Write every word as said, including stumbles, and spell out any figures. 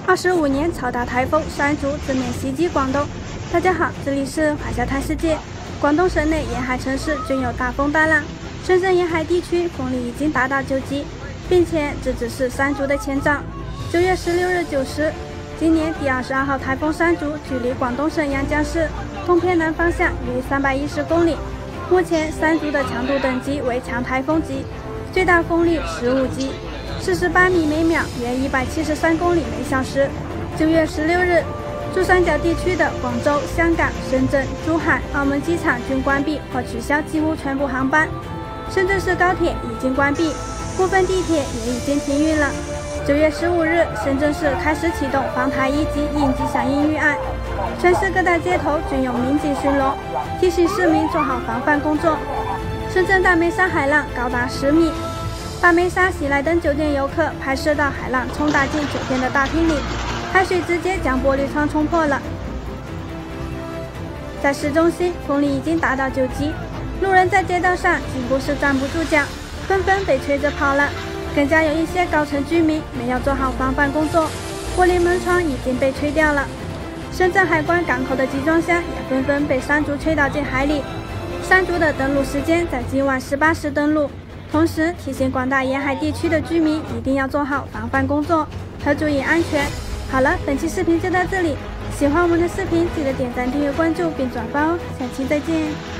二十五年超大台风山竹正面袭击广东。大家好，这里是华夏谈世界。广东省内沿海城市均有大风大浪，深圳沿海地区风力已经达到九级，并且这只是山竹的前兆。九月十六日九时，今年第二十二号台风山竹距离广东省阳江市东偏南方向约三百一十公里。目前山竹的强度等级为强台风级，最大风力十五级。四十八米每秒，约一百七十三公里每小时。九月十六日，珠三角地区的广州、香港、深圳、珠海、澳门机场均关闭或取消几乎全部航班。深圳市高铁已经关闭，部分地铁也已经停运了。九月十五日，深圳市开始启动防台一级应急响应预案，全市各大街头均有民警巡逻，提醒市民做好防范工作。深圳大梅沙海浪高达十米。大梅沙喜来登酒店游客拍摄到海浪冲打进酒店的大厅里，海水直接将玻璃窗冲破了。在市中心，风力已经达到九级，路人在街道上几乎是站不住脚，纷纷被吹着跑了。更加有一些高层居民没有做好防范工作，玻璃门窗已经被吹掉了。深圳海关港口的集装箱也纷纷被山竹吹倒进海里。山竹的登陆时间在今晚十八时登陆。同时提醒广大沿海地区的居民一定要做好防范工作和注意安全。好了，本期视频就到这里，喜欢我们的视频记得点赞、订阅、关注并转发哦，下期再见。